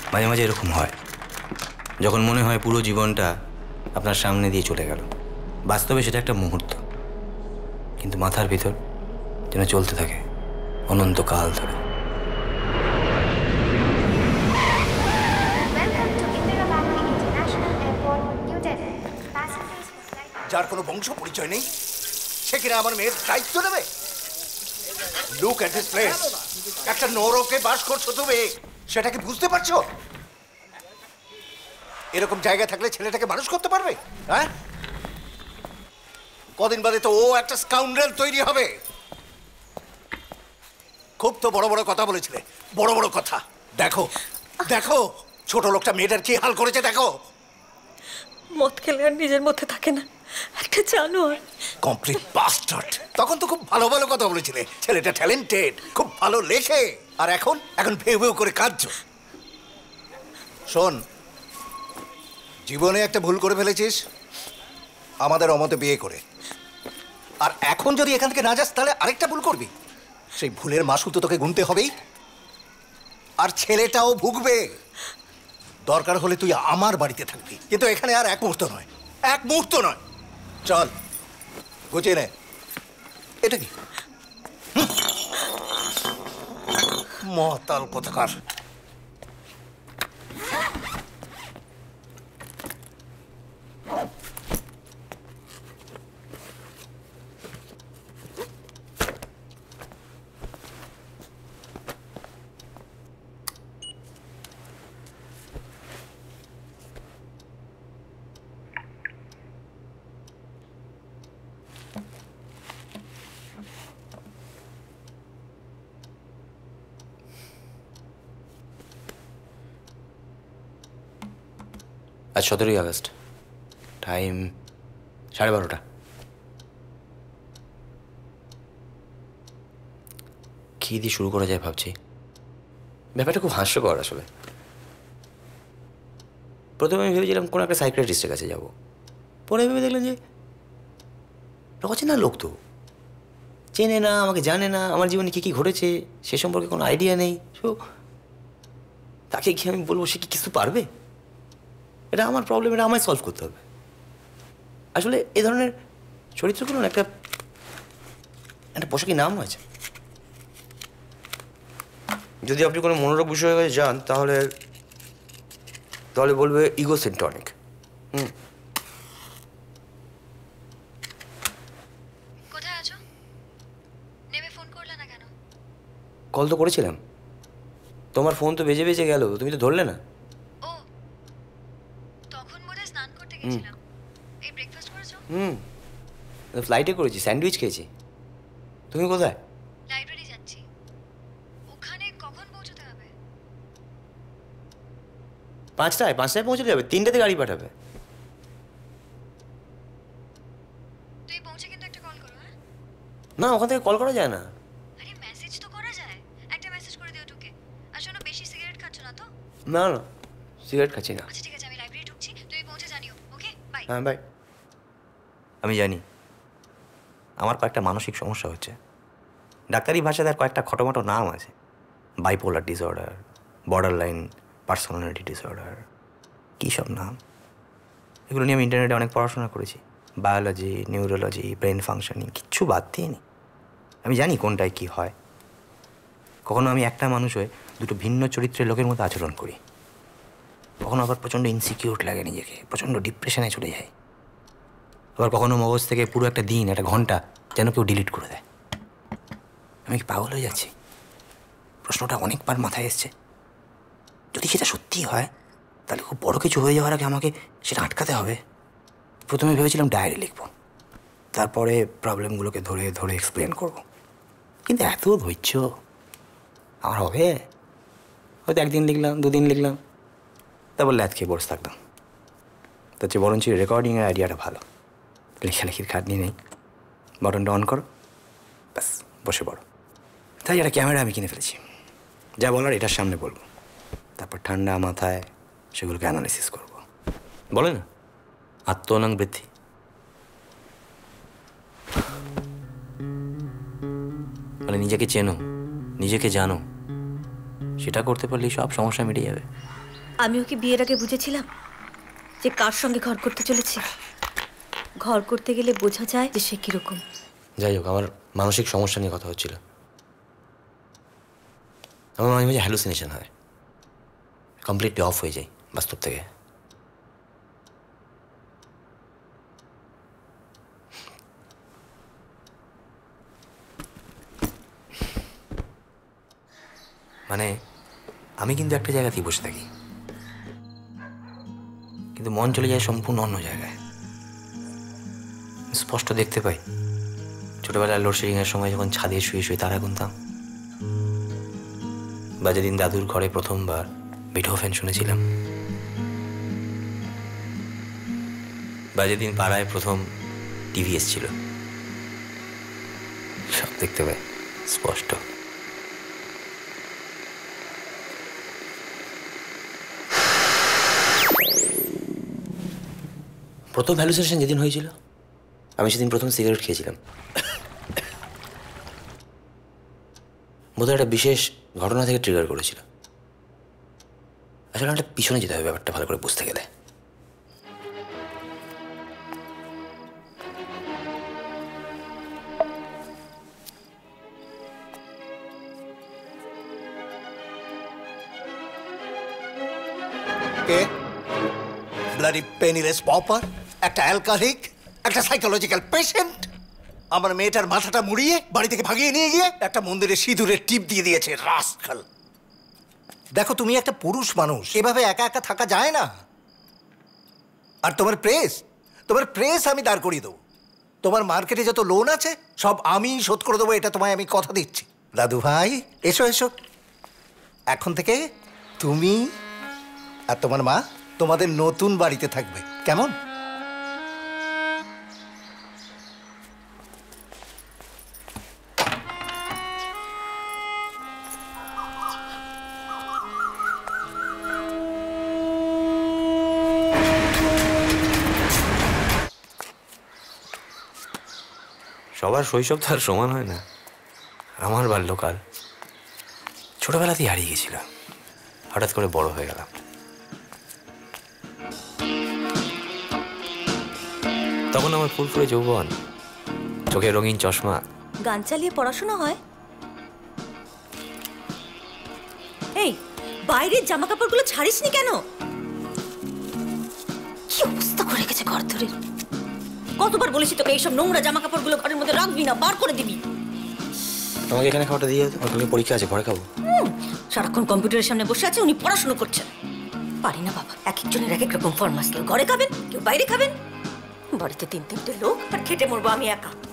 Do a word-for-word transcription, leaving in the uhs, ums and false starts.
মাঝে মাঝে এরকম হয়, যখন মনে হয় পুরো জীবনটা আপনার সামনে দিয়ে চলে গেল। বাস্তবে সেটা একটা মুহূর্ত, কিন্তু মাথার ভিতর যেন চলতে থাকে অনন্তকাল ধরে। যার কোনো বংশ পরিচয় নেই সে কিনা আমার মেয়ের দায়িত্ব নেবে? Look at this place. একটা নরকে বাস করছো তুমি, সেটা কি বুঝতে পারছো? এরকম জায়গা থাকলে ছেলেটাকে মানুষ করতে পারবে? হ্যাঁ, কদিন বাদে তো ও একটা স্কাউন্ডারেল তৈরি হবে। খুব তো বড় বড় কথা বলেছিলে, বড় বড় কথা। দেখো দেখো ছোট লোকটা মেয়েটার কি হাল করেছে দেখো। মদ খেলে আর নিজের মধ্যে থাকে না, একটা জানোয়ার। Complete bastard. তখন তো খুব ভালো ভালো কথা বলেছিলে, ছেলেটা ট্যালেন্টেড, খুব ভালো লেখে। আর এখন এখন ভেউ ভেউ করে কাঁদছো। শোন, জীবনে একটা ভুল করে ফেলেছিস আমাদের অমতে বিয়ে করে, আর এখন যদি এখান থেকে না যাস তাহলে আরেকটা ভুল করবি। সেই ভুলের মাসুল তো তোকে গুনতে হবেই, আর ছেলেটাও ভুগবে। দরকার হলে তুই আমার বাড়িতে থাকবি, কিন্তু এখানে আর এক মুহূর্ত নয়, এক মুহূর্ত নয়। চল গুছিয়ে নে। এটা কি মহতাল কোথাকার। আজ সতেরোই আগস্ট, টাইম সাড়ে বারোটা। কী দিয়ে শুরু করা যায় ভাবছি। ব্যাপারটা খুব হাস্যকর আসলে। প্রথমে আমি ভেবেছিলাম কোনো একটা সাইকিয়াট্রিস্টের কাছে যাব, পরে ভেবে দেখলাম যে অচেনা লোক তো, চেনে না, আমাকে জানে না, আমার জীবনে কী কী ঘটেছে সে সম্পর্কে কোনো আইডিয়া নেই। সো তাকে কি আমি বলবো, সে কি কিছু পারবে? এটা আমার প্রবলেম, এটা আমায় সলভ করতে হবে। আসলে এ ধরনের চরিত্রগুলো একটা একটা পোশাকি নাম আছে। যদি আপনি কোনো মনোরোগ বিষয়ে যান তাহলে তাহলে বলবে ইগোসেন্ট্রনিক। হুম, কোথায় আছো? নেমে ফোন করলে না কেন? কল তো করেছিলাম, তোমার ফোন তো বেজে বেজে গেল, তুমি তো ধরলে না। ও, তখন বোধহয় স্নান করতে গেছিলাম। এই ব্রেকফাস্ট করেছো? হুম, ফ্লাইটে করেছি, স্যান্ডউইচ খেয়েছি। তুমি কোথায়? লাইব্রেরি যাচ্ছি। ওখানে কখন পৌঁছতে হবে? পাঁচটায় পাঁচটায় পৌঁছে যাবে, তিনটাতে গাড়ি পাঠাবে। তুই পৌঁছে কিন্তু একটা কল করো। হ্যাঁ না, ওখান থেকে কল করা যায় না। আরে মেসেজ তো করা যায়, একটা মেসেজ করে দিও টুকে। আর শোনো, বেশি সিগারেট খাচ্ছ না তো? না না, সিগারেট খাচ্ছি না। আচ্ছা ঠিক আছে, আমি লাইব্রেরি ঢুকছি, তুমি পৌঁছে জানিও। Okay, bye. হ্যাঁ বাই। আমি জানি আমার কয়েকটা মানসিক সমস্যা হচ্ছে। ডাক্তারি ভাষায় তার কয়েকটা খটোমটো নাম আছে, bipolar disorder, borderline personality disorder, কী সব নাম। এগুলো নিয়ে আমি ইন্টারনেটে অনেক পড়াশোনা করেছি, বায়োলজি, নিউরোলজি, ব্রেন ফাংশনিং, কিচ্ছু বাদ দিইনি। আমি জানি কোনটায় কী হয়। কখনো আমি একটা মানুষ হয়ে দুটো ভিন্ন চরিত্রের লোকের মতো আচরণ করি, কখনো আবার প্রচণ্ড ইনসিকিউর লাগে নিজেকে, প্রচণ্ড ডিপ্রেশনে চলে যায়। আবার কখনো মগজ থেকে পুরো একটা দিন, একটা ঘন্টা যেন কেউ ডিলিট করে দেয়। আমি কি পাগল হয়ে যাচ্ছি? প্রশ্নটা অনেকবার মাথায় এসছে। যদি সেটা সত্যি হয় তাহলে খুব বড় কিছু হয়ে যাওয়ার আগে আমাকে সেটা আটকাতে হবে। প্রথমে ভেবেছিলাম ডায়েরি লিখব, তারপরে প্রবলেমগুলোকে ধরে ধরে এক্সপ্লেন করব, কিন্তু এত ধৈর্য আমার হবে? হয়তো একদিন লিখলাম, দুদিন লিখলাম, তারপর ল্যাদ খেয়ে বসে থাকলাম। তার চেয়ে বরঞ্চ রেকর্ডিংয়ের আইডিয়াটা ভালো। লেখালেখির খাটনি নেই, বাটনটা অন করো, ব্যাস বসে পড়ো। তাই একটা ক্যামেরা আমি কিনে ফেলেছি, যা বলার এটার সামনে বলবো, তারপর ঠান্ডা মাথায় সেগুলোকে অ্যানালিসিস করব। বলে না আত্মনাং বৃদ্ধি। মানে নিজেকে চেনো, নিজেকে জানো, সেটা করতে পারলেই সব সমস্যা মিটে যাবে। আমি ওকে বিয়ের আগে বুঝেছিলাম যে কার সঙ্গে ঘর করতে চলেছি। ঘর করতে গেলে বোঝা যায় যে সে কিরকম। যাই হোক, আমার মানসিক সমস্যা নিয়ে কথা হচ্ছিল। আমার মাঝে মাঝে হ্যালুসিনেশন হয়, কমপ্লিটলি অফ হয়ে যায় বাস্তব থেকে। মানে আমি কিন্তু একটা জায়গাতেই বসে থাকি, কিন্তু মন চলে যায় সম্পূর্ণ অন্য জায়গায়। স্পষ্ট দেখতে পাই ছোটবেলায় লোডশেডিং এর সময় যখন ছাদে শুয়ে শুয়ে তারা গুনতাম, বা যেদিন দাদুর ঘরে প্রথমবার বিটোফেন শুনেছিলাম, বা যেদিন পাড়ায় প্রথম টিভি এসেছিল, সব দেখতে পাই স্পষ্ট। প্রথম হ্যালুসিনেশন যেদিন হয়েছিল, আমি সেদিন প্রথম সিগারেট খেয়েছিলাম। বোধহয় একটা বিশেষ ঘটনা থেকে ট্রিগার করেছিল। আসলে একটা পিছনে যেতে হবে ব্যাপারটা ভালো করে বুঝতে গেলে। কে? ব্লাডি পেনিলেস পপার, একটা অ্যালকাহলিক, একটা সাইকোলজিক্যাল পেশেন্ট। আমার মেয়েটার মাথাটা মুড়িয়ে বাড়ি থেকে ভাগিয়ে নিয়ে গিয়ে একটা মন্দিরে সিঁদুরের টিপ দিয়ে দিয়েছে, রাস্কাল। দেখো, তুমি একটা পুরুষ মানুষ, এভাবে একা একা থাকা যায় না। আর তোমার প্রেস, তোমার প্রেস আমি দাঁড় করিয়ে দেবো। তোমার মার্কেটে যত লোন আছে সব আমি শোধ করে দেবো, এটা তোমায় আমি কথা দিচ্ছি। দাদু ভাই, এসো এসো। এখন থেকে তুমি আর তোমার মা তোমাদের নতুন বাড়িতে থাকবে, কেমন? সবার শৈশব তো আর সমান হয় না। আমার বাল্যকাল ছোটবেলাতেই হারিয়ে গেছিল, হঠাৎ করে বড় হয়ে গেলাম। তখন আমার ফুরফুরে যৌবন, চোখে রঙিন চশমা। গান চালিয়ে পড়াশোনা হয়? এই বাইরের জামা কাপড়গুলো ছাড়িসনি কেন? কি অবস্থা করে রেখেছে ঘর ধরে। কতবার বলেছি তোকে এইসব নোংরা জামা কাপড়গুলো ঘরের মধ্যে রাখবি না, বার করে দিবি। তোমাকে এখানে খাওয়াটা দিয়ে কালকে পরীক্ষা আছে, ঘরে খাবো। সারাক্ষণ কম্পিউটারের সামনে বসে আছে, উনি পড়াশোনা করছেন। পারি না বাবা, এক একজনের এক এক রকম ফরমাস। কেউ ঘরে খাবেন, কেউ বাইরে খাবেন। বাড়িতে তিন তিনটে লোক, আর খেটে মরবো আমি একা।